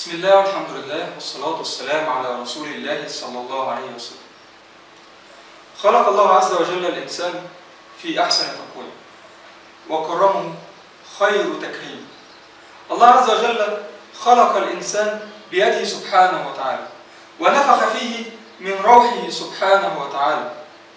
بسم الله والحمد لله والصلاة والسلام على رسول الله صلى الله عليه وسلم. خلق الله عز وجل الإنسان في أحسن تقويم وكرمه خير تكريم. الله عز وجل خلق الإنسان بيده سبحانه وتعالى ونفخ فيه من روحه سبحانه وتعالى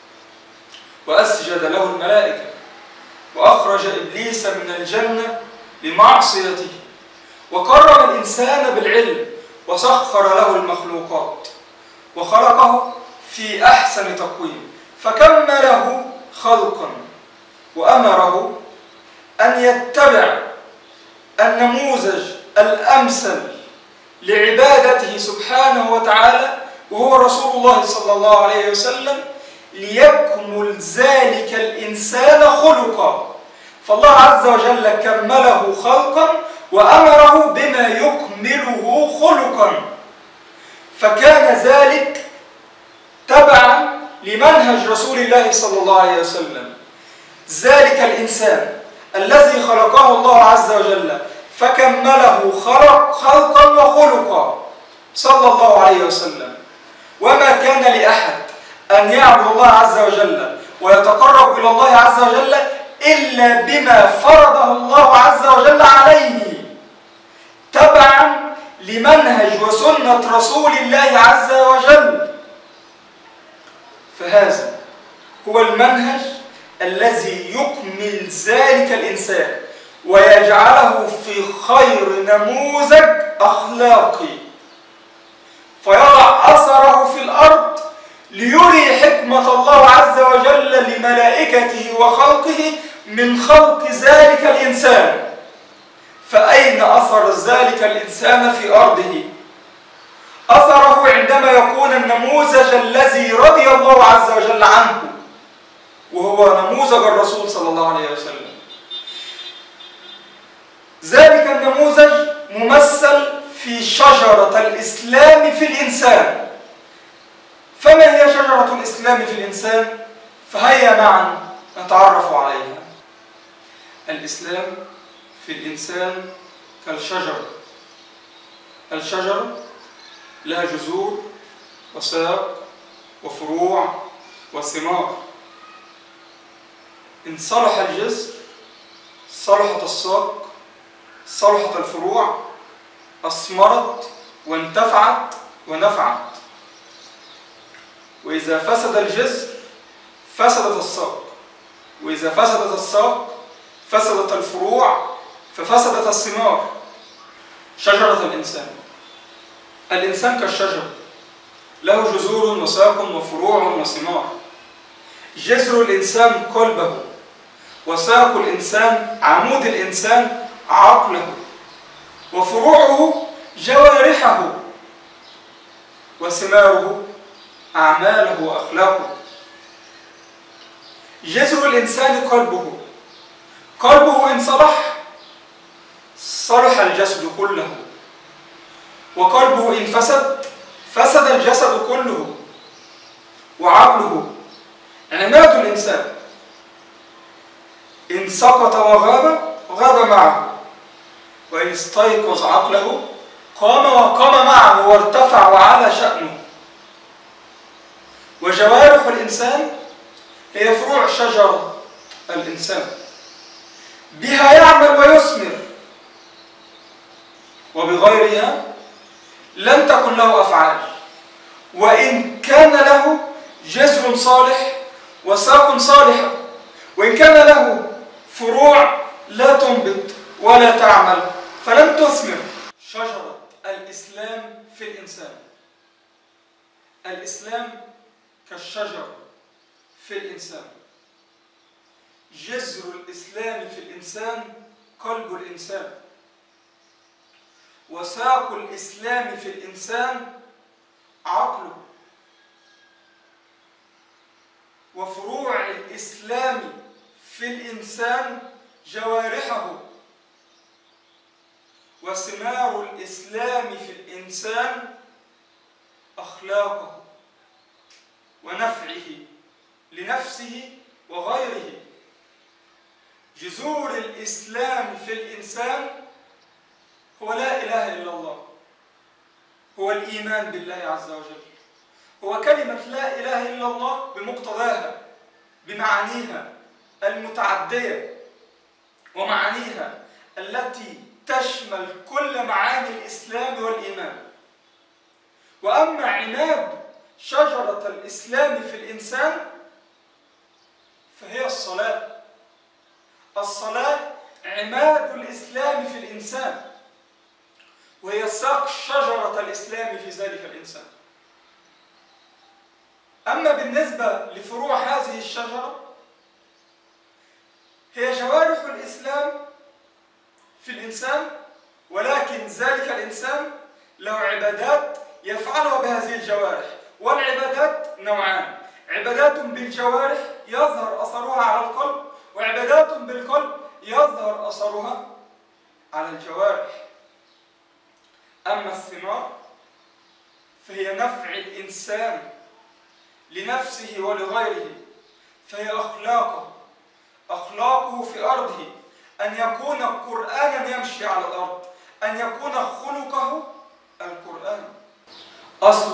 وأسجد له الملائكة وأخرج إبليس من الجنة بمعصيته وكرم الإنسان بالعلم وسخر له المخلوقات وخلقه في أحسن تقويم فكمله خلقا وأمره أن يتبع النموذج الأمثل لعبادته سبحانه وتعالى وهو رسول الله صلى الله عليه وسلم ليكمل ذلك الإنسان خلقا. فالله عز وجل كمله خلقا وأمره بما يكمله خلقا، فكان ذلك تبعا لمنهج رسول الله صلى الله عليه وسلم. ذلك الإنسان الذي خلقه الله عز وجل فكمله خلقا وخلقا صلى الله عليه وسلم. وما كان لأحد أن يعبد الله عز وجل ويتقرب إلى الله عز وجل إلا بما فرضه الله عز وجل عليه تبعا لمنهج وسنة رسول الله عز وجل. فهذا هو المنهج الذي يكمل ذلك الإنسان ويجعله في خير نموذج أخلاقي فيضع أثره في الأرض ليري حكمة الله عز وجل لملائكته وخلقه من خلق ذلك الإنسان. فأين أثر ذلك الإنسان في أرضه؟ أثره عندما يكون النموذج الذي رضي الله عز وجل عنه وهو نموذج الرسول صلى الله عليه وسلم. ذلك النموذج ممثل في شجرة الإسلام في الإنسان. فما هي شجرة الإسلام في الإنسان؟ فهيا معا نتعرف عليها. الإسلام في الإنسان كالشجرة. الشجرة لها جذور وساق وفروع وثمار. إن صلح الجذر صلحت الساق، صلحت الفروع، أثمرت وانتفعت ونفعت. وإذا فسد الجذر فسدت الساق، وإذا فسدت الساق فسدت الفروع ففسدت الثمار. شجرة الإنسان. الإنسان كالشجرة له جذور وساق وفروع وثمار. جذر الإنسان قلبه، وساق الإنسان عمود الإنسان عقله، وفروعه جوارحه، وثماره أعماله وأخلاقه. جذر الإنسان قلبه. قلبه إن صلح صلح الجسد كله، وقلبه إن فسد فسد الجسد كله. وعقله عماد الإنسان. إن سقط وغاب غاب معه، وإن استيقظ عقله قام وقام معه وارتفع وعلى شأنه. وجوارح الإنسان هي فروع شجرة الإنسان، بها يعمل ويثمر، وبغيرها لن تكن له أفعال. وإن كان له جذر صالح وساق صالحة، وإن كان له فروع لا تنبت ولا تعمل فلن تثمر. شجرة الإسلام في الإنسان. الإسلام كالشجرة في الإنسان. جذر الإسلام في الإنسان قلب الإنسان، وساق الإسلام في الإنسان عقله، وفروع الإسلام في الإنسان جوارحه، وثمار الإسلام في الإنسان أخلاقه ونفعه لنفسه وغيره. جذور الإسلام في الإنسان هو لا إله إلا الله، هو الإيمان بالله عز وجل، هو كلمة لا إله إلا الله بمقتضاها، بمعانيها المتعدية ومعانيها التي تشمل كل معاني الإسلام والإيمان. وأما عناد شجرة الإسلام في الإنسان فهي الصلاة. الصلاة عماد الإسلام في الإنسان، وهي ساق شجرة الإسلام في ذلك الإنسان. أما بالنسبة لفروع هذه الشجرة هي جوارح الإسلام في الإنسان، ولكن ذلك الإنسان له عبادات يفعلها بهذه الجوارح، والعبادات نوعان: عبادات بالجوارح يظهر أثرها على القلب، وعبادات بالقلب يظهر أثرها على الجوارح. أما الثمار فهي نفع الإنسان لنفسه ولغيره، فهي أخلاقه في أرضه، أن يكون قرآنا يمشي على الأرض، أن يكون خلقه القرآن. أصل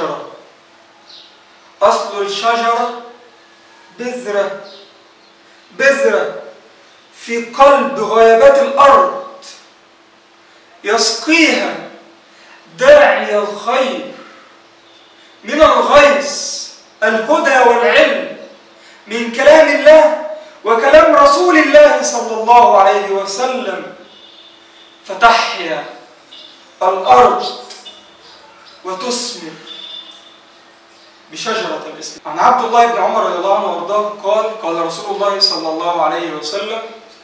الشجرة بذرة في قلب غيابات الأرض يسقيها داعي الخير من الغيث الهدى والعلم من كلام الله وكلام رسول الله صلى الله عليه وسلم، فتحيا الأرض وتثمر بشجرة الإسلام. عن عبد الله بن عمر رضي الله عنه وارضاه قال رسول الله صلى الله عليه وسلم: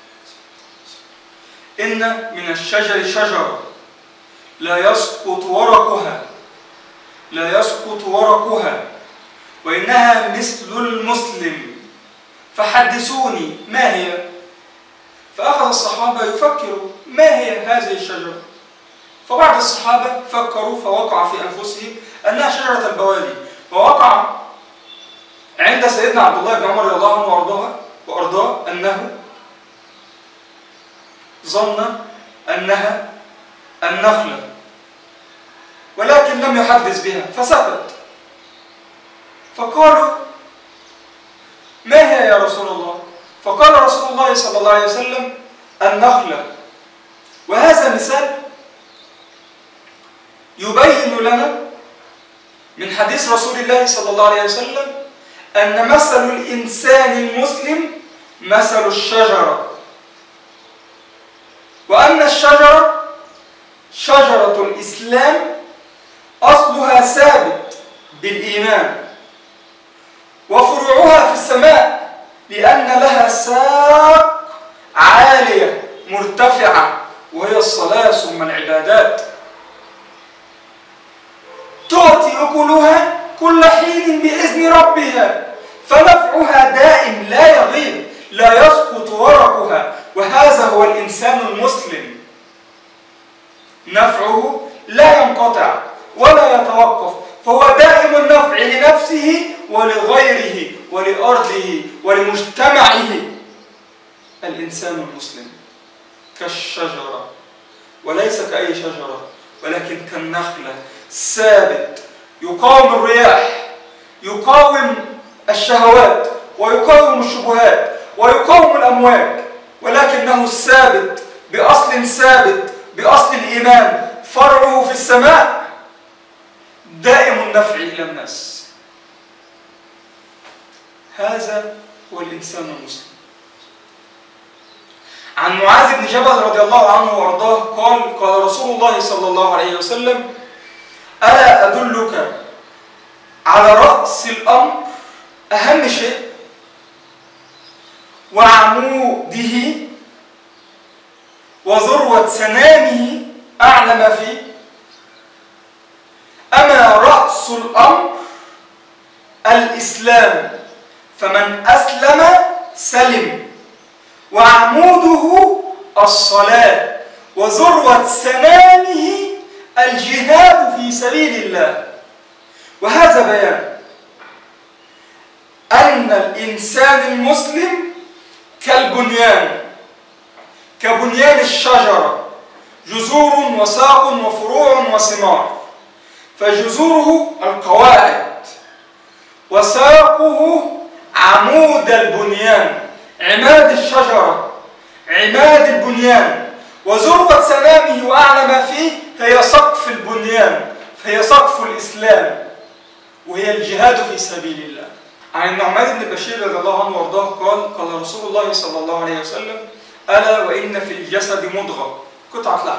إن من الشجر شجرة لا يسقط ورقها وإنها مثل المسلم، فحدثوني ما هي؟ فأخذ الصحابة يفكروا ما هي هذه الشجرة، فبعض الصحابة فكروا فوقع في أنفسهم أنها شجرة البوادي، ووقع عند سيدنا عبد الله بن عمر رضي الله عنه وأرضاه أنه ظن أنها النخلة، ولكن لم يحدث بها فسكت. فقالوا: ما هي يا رسول الله؟ فقال رسول الله صلى الله عليه وسلم: النخلة. وهذا مثال يبين لنا من حديث رسول الله صلى الله عليه وسلم أن مثل الإنسان المسلم مثل الشجرة، وأن الشجرة شجرة الإسلام أصلها ثابت بالإيمان، وفروعها في السماء لأن لها ساق عالية مرتفعة وهي الصلاة ثم العبادات، تؤتي أكلها كل حين بإذن ربها، فنفعها دائم لا يغيب، لا يسقط ورقها. وهذا هو الإنسان المسلم، نفعه لا ينقطع ولا يتوقف، فهو دائم النفع لنفسه ولغيره ولأرضه ولمجتمعه. الإنسان المسلم كالشجرة، وليس كأي شجرة ولكن كالنخلة، ثابت، يقاوم الرياح، يقاوم الشهوات، ويقاوم الشبهات، ويقاوم الأمواج، ولكنه ثابت بأصل الإيمان، فرعه في السماء، دائم النفع إلى الناس. هذا هو الإنسان المسلم. عن معاذ بن جبل رضي الله عنه وارضاه قال رسول الله صلى الله عليه وسلم: ألا أدلك على رأس الأمر، أهم شيء وعموده وذروة سنامه أعلى ما فيه؟ أما رأس الأمر الإسلام، فمن أسلم سلم، وعموده الصلاة، وذروة سنامه الجهاد في سبيل الله. وهذا بيان أن الإنسان المسلم كبنيان الشجرة، جذور وساق وفروع وثمار، فجذوره القواعد، وساقه عمود البنيان، عماد الشجرة، عماد البنيان، وذروة سنامه وأعلى ما فيه هي سقف البنيان، فهي سقف الإسلام، وهي الجهاد في سبيل الله. عن النعمان بن بشير رضي الله عنه وارضاه قال: قال رسول الله صلى الله عليه وسلم: ألا وإن في الجسد مضغة، قطعة لحم،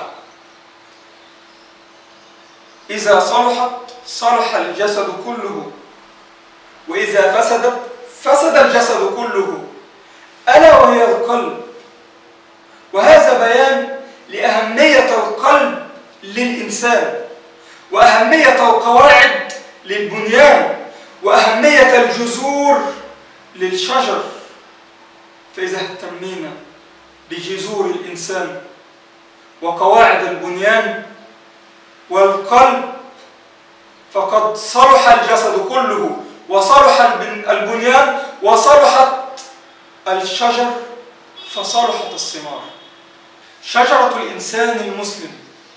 إذا صلحت صلح الجسد كله، وإذا فسدت فسد الجسد كله، ألا وهي القلب. وهذا بيان لأهمية القلب للإنسان، وأهمية القواعد للبنيان، وأهمية الجذور للشجر. فإذا اهتمينا بجذور الإنسان وقواعد البنيان والقلب فقد صلح الجسد كله، وصلح البنيان، وصلحت الشجر، فصلحت الثمار. شجرة الإنسان المسلم،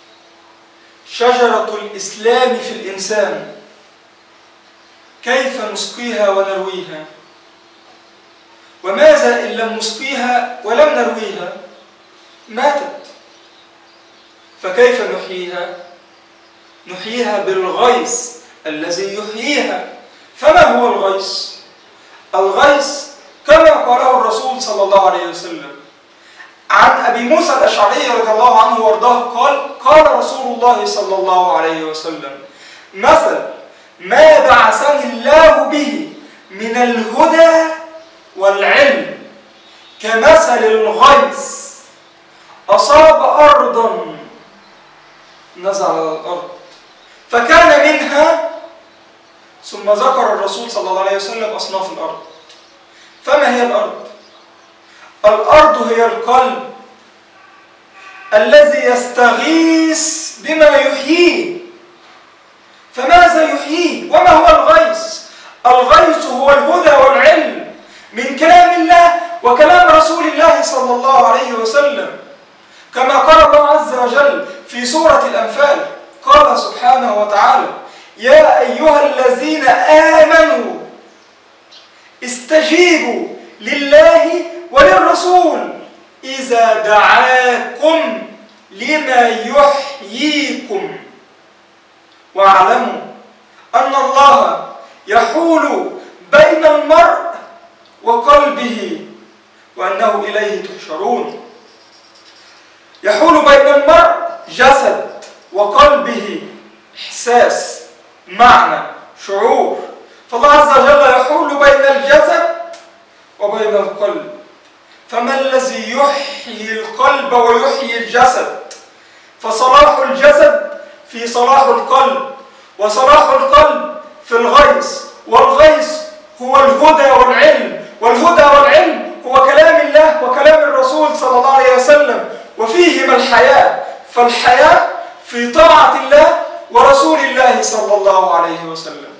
شجرة الإسلام في الإنسان، كيف نسقيها ونرويها؟ وماذا إن لم نسقيها ولم نرويها؟ ماتت. فكيف نحييها؟ نحييها بالغيث الذي يحييها. فما هو الغيث؟ الغيث كما قاله الرسول صلى الله عليه وسلم عن أبي موسى الأشعري رضي الله عنه وارضاه قال: قال رسول الله صلى الله عليه وسلم: مثل ما بعثني الله به من الهدى والعلم كمثل الغيث أصاب أرضا، نزل على الأرض فكان منها، ثم ذكر الرسول صلى الله عليه وسلم أصناف الأرض. فما هي الأرض؟ الأرض هي القلب الذي يستغيث بما يحييه. فماذا يحييه؟ وما هو الغيث؟ الغيث هو الهدى والعلم من كلام الله وكلام رسول الله صلى الله عليه وسلم، كما قال الله عز وجل في سورة الأنفال، قال سبحانه وتعالى: يا أيها الذين آمنوا استجيبوا لله وللرسول إذا دعاكم لما يحييكم، واعلموا أن الله يحول بين المرء وقلبه وأنه إليه تحشرون. يحول بين المرء جسد وقلبه، إحساس، معنى، شعور. فالله عز وجل يحول بين الجسد وبين القلب. فما الذي يحيي القلب ويحيي الجسد؟ فصلاح الجسد في صلاح القلب، وصلاح القلب في الغيث، والغيث هو الهدى والعلم، والهدى والعلم هو كلام الله وكلام الرسول صلى الله عليه وسلم، وفيهما الحياة. فالحياة في طاعة الله ورسول الله صلى الله عليه وسلم.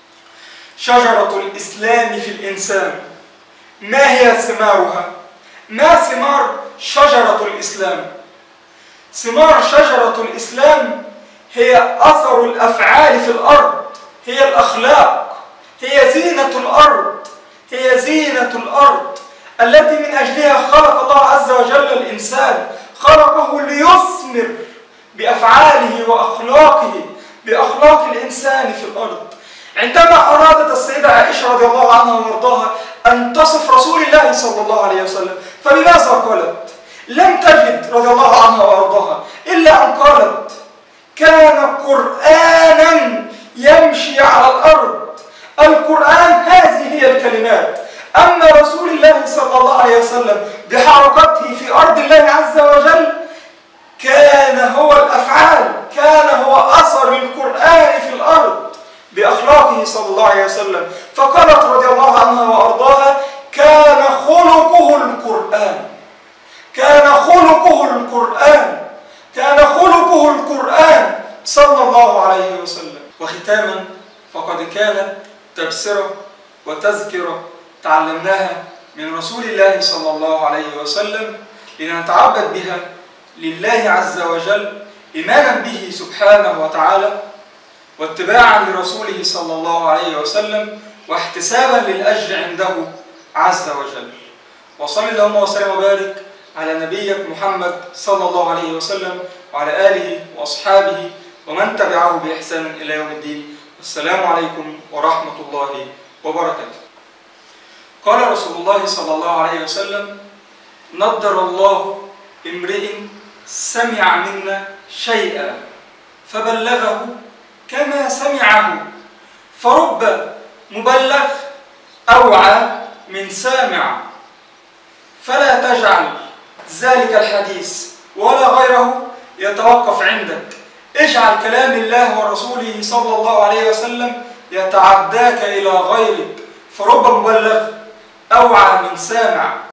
شجرة الإسلام في الإنسان، ما هي ثمارها؟ ما ثمار شجرة الإسلام؟ ثمار شجرة الإسلام هي أثر الأفعال في الأرض، هي الأخلاق، هي زينة الأرض، هي زينة الأرض التي من أجلها خلق الله عز وجل الإنسان، خلقه ليثمر بأفعاله وأخلاقه، بأخلاق الإنسان في الأرض. عندما أرادت السيدة عائشة رضي الله عنها وارضاها أن تصف رسول الله صلى الله عليه وسلم، فبماذا قالت؟ لم تجد رضي الله عنها وارضاها إلا أن قالت: كان قرآنا يمشي على الأرض. القرآن هذه هي الكلمات. أما رسول الله صلى الله عليه وسلم بحركته في أرض الله عز وجل كان هو الأفعال، كان هو أثر القرآن في الأرض بأخلاقه صلى الله عليه وسلم. فقالت رضي الله عنها وأرضاها: كان خلقه القرآن، كان خلقه القرآن، كان خلقه القرآن صلى الله عليه وسلم. وختاما، فقد كانت تبصرة وتذكرة تعلمناها من رسول الله صلى الله عليه وسلم لنتعبد بها لله عز وجل إيمانا به سبحانه وتعالى، واتباعا لرسوله صلى الله عليه وسلم واحتسابا للأجر عنده عز وجل. وصل اللهم وسلم وبارك على نبيك محمد صلى الله عليه وسلم وعلى آله وأصحابه ومن تبعه بإحسان إلى يوم الدين. السلام عليكم ورحمة الله وبركاته. قال رسول الله صلى الله عليه وسلم: نضر الله امرئ سمع منا شيئا فبلغه كما سمعه، فرب مبلغ أوعى من سامع. فلا تجعل ذلك الحديث ولا غيره يتوقف عندك، اجعل كلام الله ورسوله صلى الله عليه وسلم يتعداك إلى غيرك، فرب مبلغ أوعى من سامع.